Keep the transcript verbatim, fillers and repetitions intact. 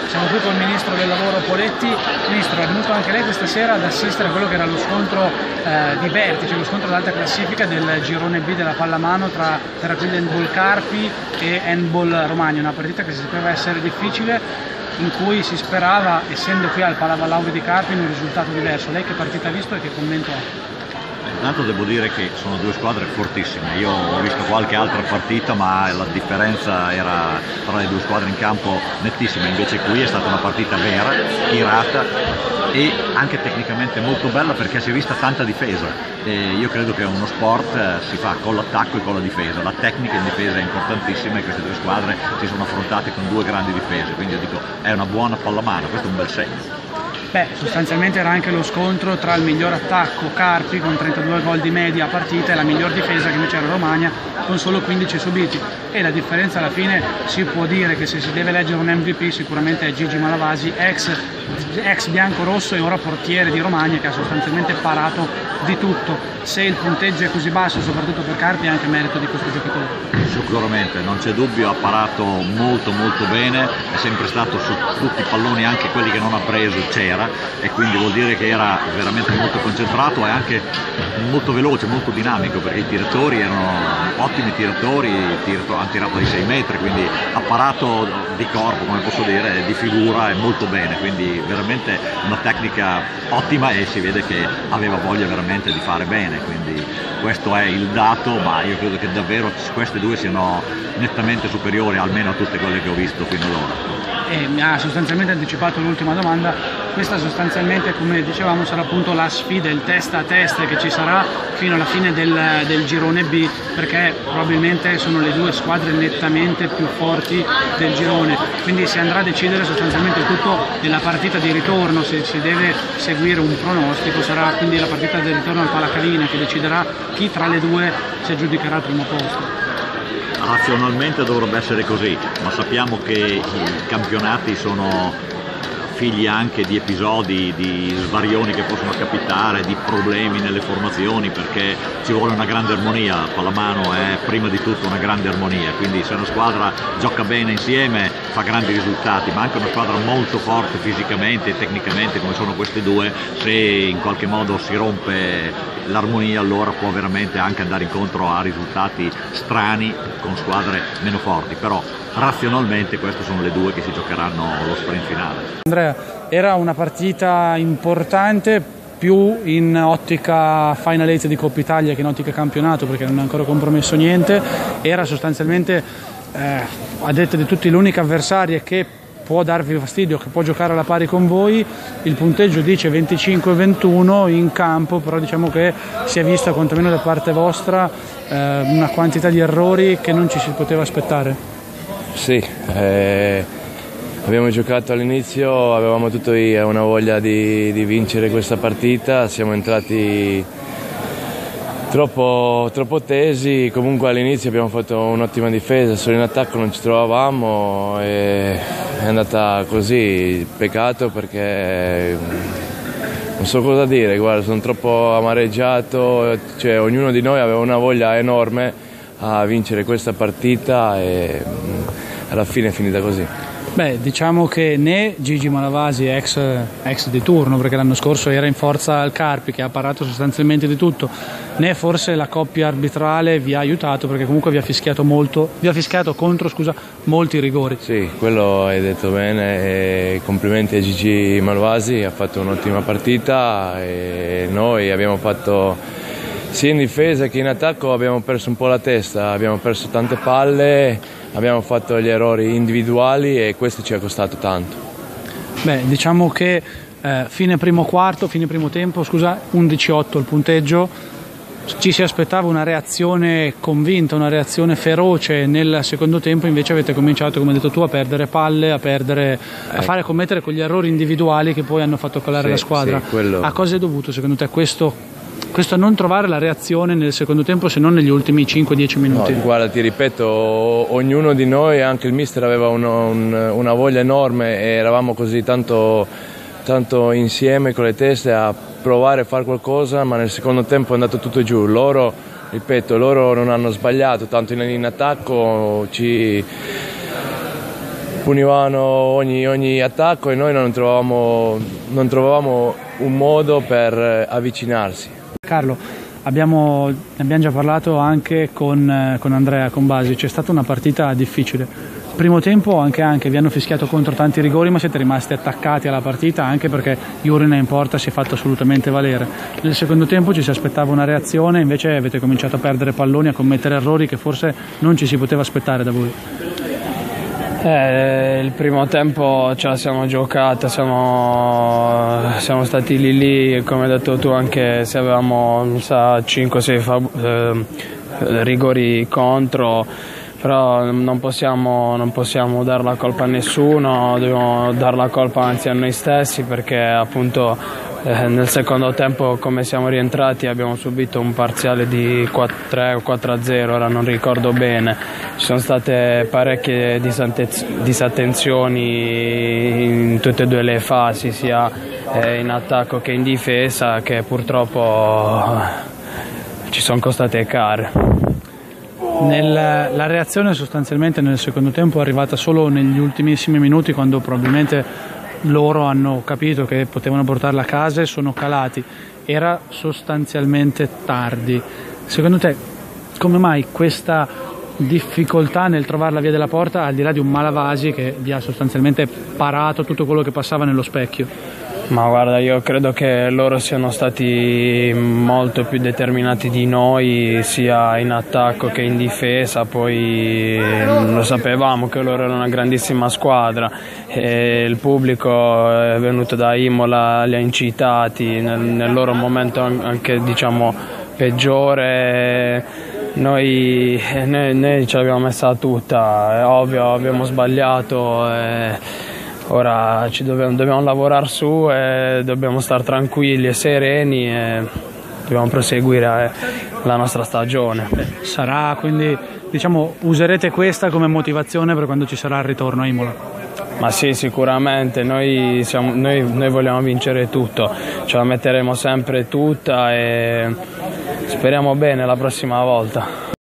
Siamo qui con il Ministro del Lavoro Poletti. Ministro, è venuto anche lei questa sera ad assistere a quello che era lo scontro eh, di vertice, lo scontro d'alta classifica del girone B della pallamano tra Terracquile Handball Carpi e Handball Romagna, una partita che si sapeva essere difficile, in cui si sperava, essendo qui al Palavallauri di Carpi, in un risultato diverso. Lei che partita ha visto e che commento ha? Intanto devo dire che sono due squadre fortissime. Io ho visto qualche altra partita, ma la differenza era tra le due squadre in campo nettissima. Invece qui è stata una partita vera, tirata e anche tecnicamente molto bella, perché si è vista tanta difesa. E io credo che uno sport si fa con l'attacco e con la difesa. La tecnica in difesa è importantissima e queste due squadre si sono affrontate con due grandi difese. Quindi io dico, è una buona pallamano, questo è un bel segno. Beh, sostanzialmente era anche lo scontro tra il miglior attacco Carpi con trentadue gol di media a partita e la miglior difesa che invece era Romagna con solo quindici subiti, e la differenza alla fine si può dire che se si deve leggere un M V P sicuramente è Gigi Malavasi, ex, ex bianco-rosso e ora portiere di Romagna, che ha sostanzialmente parato di tutto. Se il punteggio è così basso, soprattutto per Carpi, è anche merito di questo giocatore. Sicuramente, non c'è dubbio, ha parato molto molto bene, è sempre stato su tutti i palloni, anche quelli che non ha preso c'era, e quindi vuol dire che era veramente molto concentrato e anche molto veloce, molto dinamico, perché i tiratori erano ottimi tiratori, hanno tirato ai sei metri, quindi ha parato di corpo, come posso dire, di figura, e molto bene, quindi veramente una tecnica ottima, e si vede che aveva voglia veramente di fare bene, quindi questo è il dato, ma io credo che davvero queste due siano nettamente superiori almeno a tutte quelle che ho visto fino ad ora. E mi ha sostanzialmente anticipato l'ultima domanda. Questa sostanzialmente, come dicevamo, sarà appunto la sfida, il testa a testa che ci sarà fino alla fine del, del girone B, perché probabilmente sono le due squadre nettamente più forti del girone, quindi si andrà a decidere sostanzialmente tutto nella partita di ritorno. Se si deve seguire un pronostico sarà quindi la partita del ritorno al Palacavina che deciderà chi tra le due si aggiudicherà al primo posto. Razionalmente dovrebbe essere così, ma sappiamo che i campionati sono figli anche di episodi, di svarioni che possono capitare, di problemi nelle formazioni, perché ci vuole una grande armonia. Pallamano è prima di tutto una grande armonia, quindi se una squadra gioca bene insieme fa grandi risultati, ma anche una squadra molto forte fisicamente e tecnicamente come sono queste due, se in qualche modo si rompe l'armonia allora può veramente anche andare incontro a risultati strani con squadre meno forti, però razionalmente queste sono le due che si giocheranno lo sprint finale. Andrea, era una partita importante più in ottica Final Eight di Coppa Italia che in ottica campionato, perché non è ancora compromesso niente. Era sostanzialmente, eh, a detta di tutti, l'unica avversaria che può darvi fastidio, che può giocare alla pari con voi. Il punteggio dice venticinque ventuno in campo, però diciamo che si è vista quantomeno da parte vostra eh, una quantità di errori che non ci si poteva aspettare. Sì, eh, abbiamo giocato all'inizio, avevamo tutto una voglia di, di vincere questa partita, siamo entrati troppo, troppo tesi. Comunque all'inizio abbiamo fatto un'ottima difesa, solo in attacco non ci trovavamo e è andata così. Peccato, perché non so cosa dire, guarda, sono troppo amareggiato, cioè, ognuno di noi aveva una voglia enorme a vincere questa partita e alla fine è finita così. Beh, diciamo che né Gigi Malavasi, ex, ex di turno, perché l'anno scorso era in forza al Carpi, che ha parato sostanzialmente di tutto, né forse la coppia arbitrale vi ha aiutato, perché comunque vi ha fischiato molto, vi ha fischiato contro, scusa, molti rigori. Sì, quello hai detto bene, e complimenti a Gigi Malavasi, ha fatto un'ottima partita e noi abbiamo fatto, sia in difesa che in attacco, abbiamo perso un po' la testa, abbiamo perso tante palle, abbiamo fatto gli errori individuali e questo ci è costato tanto. Beh, diciamo che eh, fine primo quarto, fine primo tempo, scusa, undici otto il punteggio, ci si aspettava una reazione convinta, una reazione feroce nel secondo tempo, invece avete cominciato, come hai detto tu, a perdere palle, a perdere, a fare commettere quegli errori individuali che poi hanno fatto calare sì, la squadra. Sì, quello... A cosa è dovuto secondo te questo? Questo non trovare la reazione nel secondo tempo, se non negli ultimi cinque dieci minuti? No, guarda, ti ripeto, ognuno di noi, anche il mister, aveva uno, un, una voglia enorme e eravamo così tanto, tanto insieme con le teste a provare a fare qualcosa, ma nel secondo tempo è andato tutto giù. Loro, ripeto, loro non hanno sbagliato tanto in, in attacco, ci... punivano ogni, ogni attacco e noi non trovavamo, non trovavamo un modo per avvicinarsi. Carlo, abbiamo, ne abbiamo già parlato anche con, con Andrea, con Basi, c'è stata una partita difficile. Primo tempo anche, anche vi hanno fischiato contro tanti rigori, ma siete rimasti attaccati alla partita anche perché Jurina in porta si è fatto assolutamente valere. Nel secondo tempo ci si aspettava una reazione, invece avete cominciato a perdere palloni, a commettere errori che forse non ci si poteva aspettare da voi. Eh, il primo tempo ce la siamo giocata, siamo, siamo stati lì lì, come hai detto tu, anche se avevamo mi sa cinque sei eh, rigori contro, però non possiamo, non possiamo dare la colpa a nessuno, dobbiamo dare la colpa anzi a noi stessi, perché appunto eh, nel secondo tempo, come siamo rientrati, abbiamo subito un parziale di quattro a tre o quattro a zero, ora non ricordo bene. Ci sono state parecchie disattenzioni in tutte e due le fasi, sia eh, in attacco che in difesa, che purtroppo ci sono costate care. Nel, la reazione sostanzialmente nel secondo tempo è arrivata solo negli ultimissimi minuti, quando probabilmente loro hanno capito che potevano portarla a casa e sono calati. Era sostanzialmente tardi. Secondo te come mai questa difficoltà nel trovare la via della porta, al di là di un Malavasi che vi ha sostanzialmente parato tutto quello che passava nello specchio? Ma guarda, io credo che loro siano stati molto più determinati di noi, sia in attacco che in difesa. Poi lo sapevamo che loro erano una grandissima squadra e il pubblico è venuto da Imola, li ha incitati nel, nel loro momento anche, diciamo, peggiore. Noi, noi, noi ce l'abbiamo messa tutta, è ovvio, abbiamo sbagliato. E ora ci dobbiamo, dobbiamo lavorare su e dobbiamo stare tranquilli e sereni e dobbiamo proseguire la nostra stagione. Sarà quindi, diciamo, userete questa come motivazione per quando ci sarà il ritorno a Imola? Ma sì, sicuramente, noi, siamo, noi, noi vogliamo vincere tutto, ce la metteremo sempre tutta e speriamo bene la prossima volta.